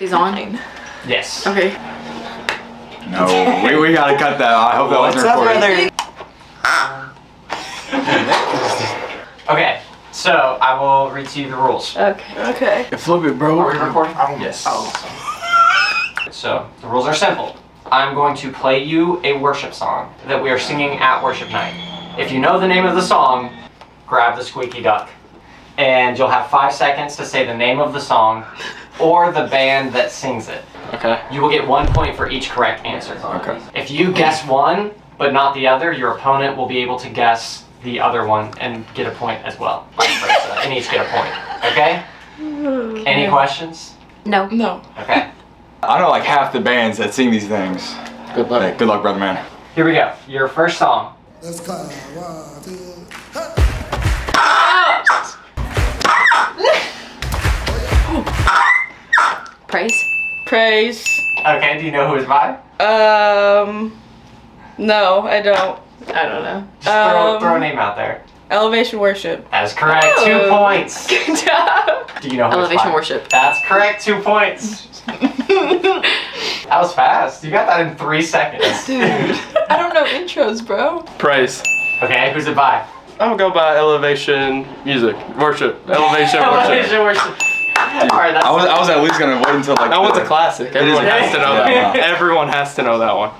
these on? Yes. Okay. No, we gotta cut that. I hope that wasn't recorded. Okay, so I will read to you the rules. Okay. Flip it, bro. Are we recording? Yes. So, the rules are simple. I'm going to play you a worship song that we are singing at worship night. If you know the name of the song, grab the squeaky duck. And you'll have 5 seconds to say the name of the song or the band that sings it. Okay. You will get 1 point for each correct answer. Okay. If you guess one, but not the other, your opponent will be able to guess the other one and get a point as well. Vice versa, and each get a point. Okay? Any questions? No. No. Okay. I know like half the bands that sing these things. Good luck. Hey, good luck, brother man. Here we go. Your first song. Let's go. 1, 2, Praise. Praise. Okay, do you know who it's by? No, I don't. I don't know. Just throw a name out there. Elevation Worship. That is correct. 2 points. Good job. Do you know who it's Elevation by? Worship. That's correct. 2 points. That was fast. You got that in 3 seconds. Dude, I don't know intros, bro. Praise. Okay, who's it by? I'm gonna go by Elevation Music. Worship. Elevation Worship. Elevation Worship. Alright, that's I was at least gonna wait until like. That one's a classic. Everyone is. has to know that one. Everyone has to know that one.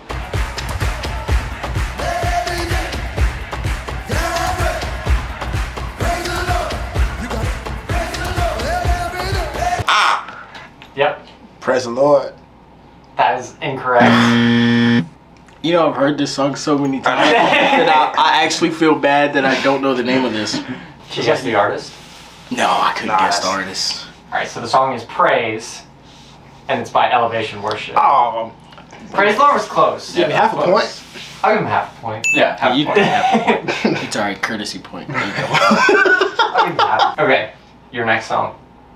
Yep, Praise the Lord. that is incorrect. You know, I've heard this song so many times that I actually feel bad that I don't know the name of this. She guessed the artist. No, I couldn't guess the artist. Alright, so the song is Praise, and it's by Elevation Worship. Oh, Praise the Lord was close. Give me half a point. I'll give him half a point. Yeah, half you point. have a point. It's alright, courtesy point. There you go. I'll give him half. Okay, your next song.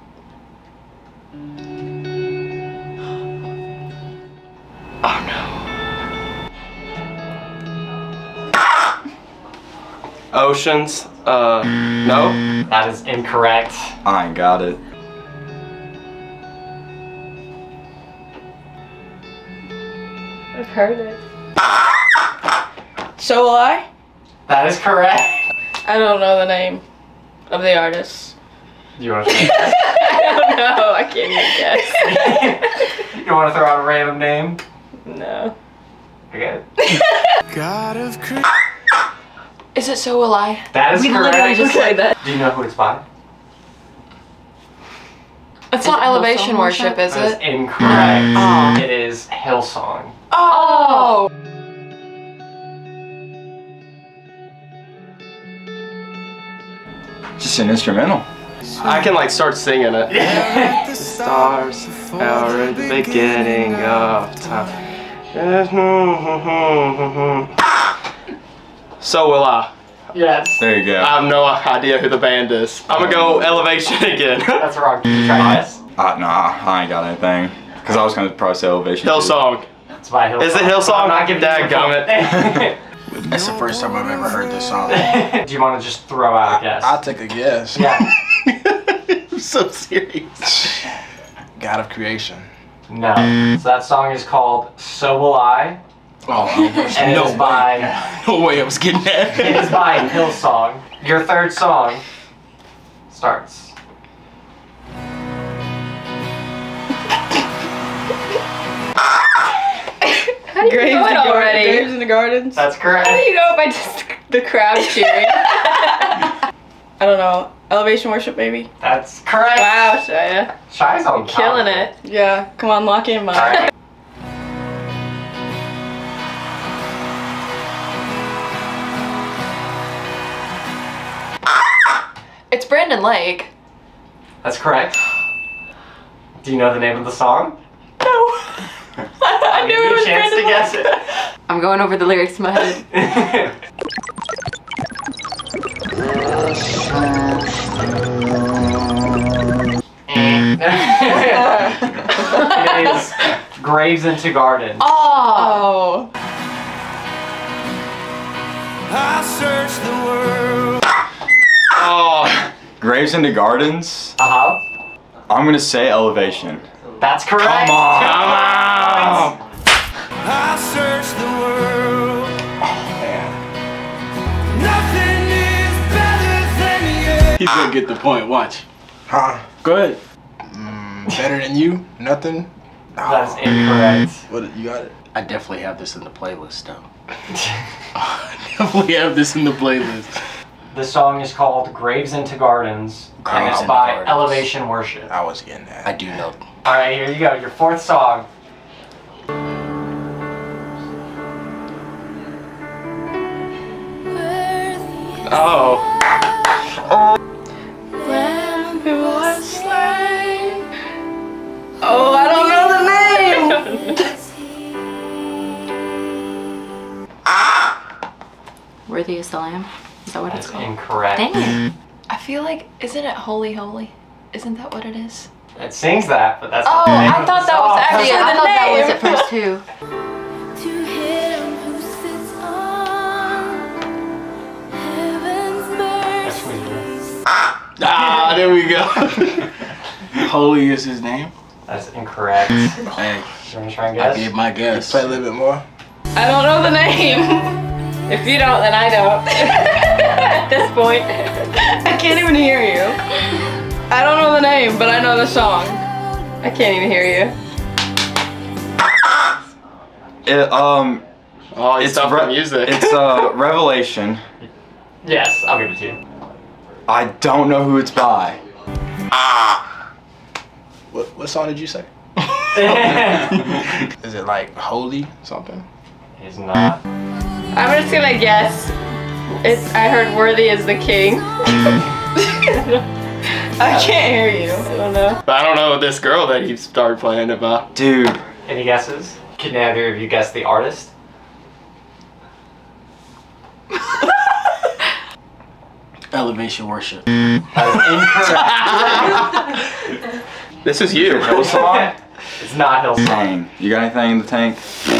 Oh no. Oceans. No. That is incorrect. I ain't got it. I've heard it. So will I? That is correct. I don't know the name of the artist. Do you want to? I don't know. I can't even guess. You want to throw out a random name? No. Okay. God of creation. Is it So Will I? That is We correct. literally just played that. Do you know who it's by? It's not Elevation Worship, is That is it? incorrect. Oh. It is Hillsong. Oh! Just an instrumental. I can like start singing it. The stars are at the beginning of time. So will I. Yes. There you go. I have no idea who the band is. I'm gonna go Elevation again. That's wrong. Can you try to guess? Nah, I ain't got anything. Cause I was gonna probably say Elevation. too. Hillsong. It's by Hillsong. Is it Hillsong? I'm not giving you a Dadgummit. point. That's the first time I've ever heard this song. Do you want to just throw out a guess? I'll take a guess. Yeah. I'm so serious. God of creation. No. So that song is called So Will I, Oh, and it no is by way. No way I was getting that. it is by Hillsong. Your third song starts. How do you know it already? Graves in the Gardens. That's correct. How do you know by just the crowd cheering? I don't know. Elevation Worship, maybe? That's correct. Wow, Shia. Shy's on top Killing of it. Yeah, come on, lock in, mine. All right. It's Brandon Lake. That's correct. Do you know the name of the song? No. I knew Give it you was a chance to Brandon guess Lake. it. I'm going over the lyrics in my head. It is Graves into Gardens. Oh! Oh. I searched the world. Oh. Graves into Gardens. Uh-huh. I'm gonna say Elevation. That's correct. Come on. Come on. I searched the world. Man. Nothing is better than you. He's gonna get the point. Watch. Huh? Go ahead. Better than you? Nothing? That's incorrect. What, you got it? I definitely have this in the playlist, though. I definitely have this in the playlist. The song is called Graves into Gardens, and Graves it's into by Gardens. Elevation Worship. I was getting that. I do know. All right, here you go. Your fourth song. Oh. Oh, I don't know the name. Worthy is the Lamb? Is that what it's That's called? incorrect. Dang it. I feel like, isn't it Holy Holy? Isn't that what it is? It sings that, but that's Oh, not the name I of thought the that was song. actually Yeah, I the thought that was name. at first too. To him who sits on heaven's That's mercy. weird. Ah, there we go. Holy is his name. That's incorrect. You Hey, want to try and I guess? gave my guess. Play a little bit more. I don't know the name. If you don't, then I don't. At this point, I can't even hear you. I don't know the name, but I know the song. I can't even hear you. Oh, you stopped the music. It's Revelation. Yes, I'll give it to you. I don't know who it's by. What song did you say? Is it like Holy something? He's not. I'm just gonna guess. I heard Worthy is the King. I can't hear you. I don't know. But I don't know this girl that he started playing about. Dude. Any guesses? Can either of you guess the artist? Elevation Worship. That is incorrect. This is you. Hillsong? It's not Hillsong. Dang. You got anything in the tank?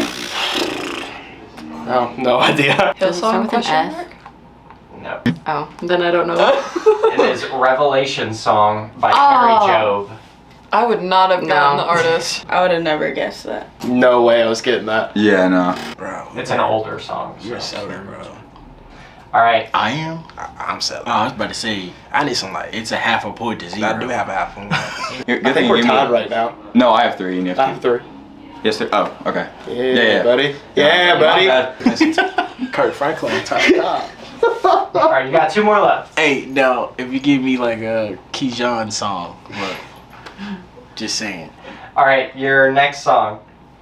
Oh, no idea. Does it start with an Question F? mark? No. Oh, then I don't know. It is Revelation Song by Oh. Carrie Job. I would not have gotten No. the artist. I would have never guessed that. No way I was getting that. Yeah, no. Bro. It's an older song. You're So. selling, bro. All right. I am? I'm selling. Oh, I was about to say, I need some like. it's a half a point to zero. I do have an apple. Good I think we're you tied moved. right now. No, I have 3 and you I have have 2. 3. Yes, sir. Oh, okay. Yeah, buddy. Yeah, buddy. Kurt Franklin, top. All right, you got 2 more left. Hey, now, if you give me like a Keyjon song, look, just saying. All right, your next song.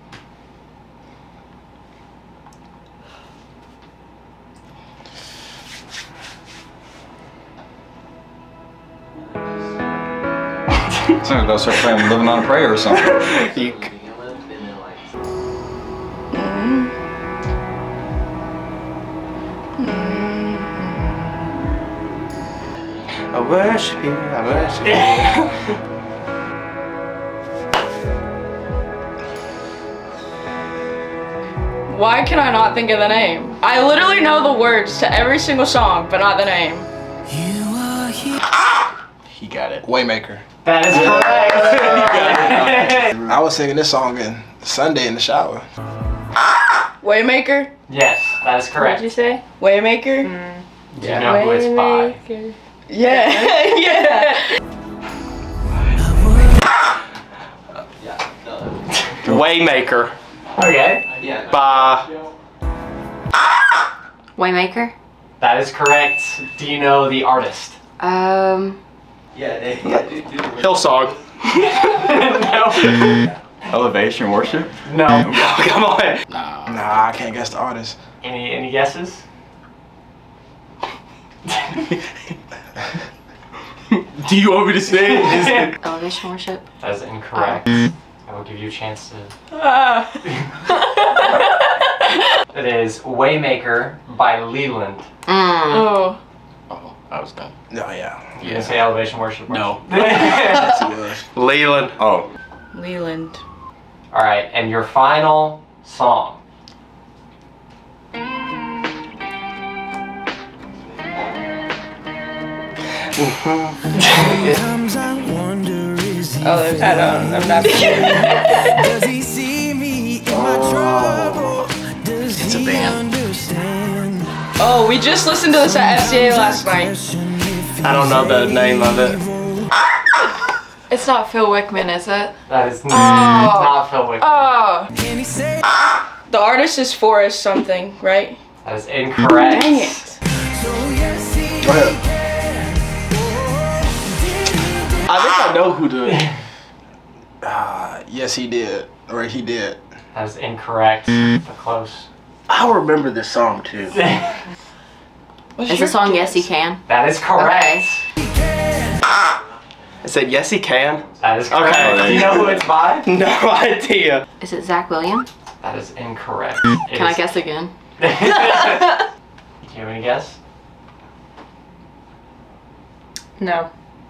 So I'm gonna start playing Living on a Prayer or something. You, I worship you, I worship you. Why can I not think of the name? I literally know the words to every single song, but not the name. He got it. Waymaker. That is correct. I was singing this song in Sunday in the shower. Waymaker? Yes, that is What correct. did you say? Waymaker? Do you know who it's by? Waymaker. Yeah. Yeah. Waymaker. Okay. By Waymaker? That is correct. Do you know the artist? Hillsong. No. Elevation Worship? No. Come on. Nah, I can't guess the artist. Any guesses? Do you want me to say it? Elevation Worship? That is incorrect. Oh. I will give you a chance to. Ah. It is Waymaker by Leland. Oh. Oh, I was done. No, yeah. You gonna say Elevation Worship? No. Yes, he was. Leland. Oh. Leland. All right, and your final song. Sometimes I wonder, is he Oh, I don't. I'm not. Does he see me in my trouble? Does It's a he band. understand? Oh, we just listened to this at FCA last night. I don't know the name of it. It's not Phil Wickman, is it? That is not Phil Wickman. Oh. Can he say? The artist is Forrest something, right? That is incorrect. Dang it. So yes, he Go ahead. I think I know who the. Yes, he did. Or he did. That is incorrect. But close. I remember this song too. Is the song Yes He Can? That is correct. I said yes, he can. That is correct. Okay. Do you know who it's by? No idea. Is it Zach Williams? That is incorrect. Can I guess again? Do you have any guess? No.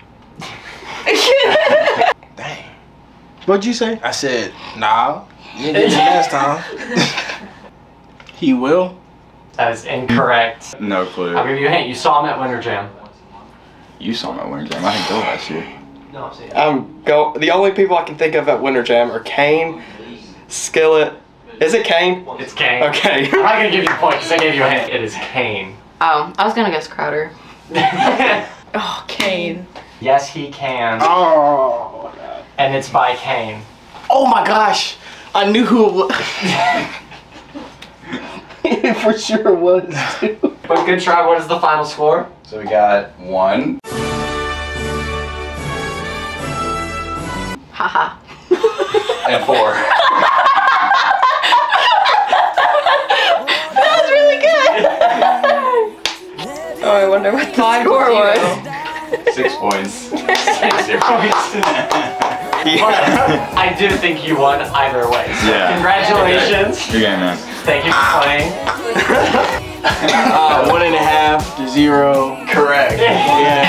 Dang. What'd you say? I said, nah. You didn't get it last time. He will. That is incorrect. No clue. I'll give you a hint. You saw him at Winter Jam. You saw him at Winter Jam. I think Bill last year. No, I'm saying. The only people I can think of at Winter Jam are Kane, Skillet. Is it Kane? It's Kane. Okay. I'm not gonna give you a point because I gave you a hint. It is Kane. Oh, I was gonna guess Crowder. Oh, Kane. Yes, he can. Oh. And it's by Kane. Oh my gosh! I knew who it was. It for sure was too. But good try. What is the final score? So we got 1. Haha. And 4. That was really good. Oh, I wonder what the score was. 6 points. 6 points. I do think you won either way. So Yeah. Congratulations. You're getting that. Thank you for playing. 1.5 to 0. Correct. Yeah.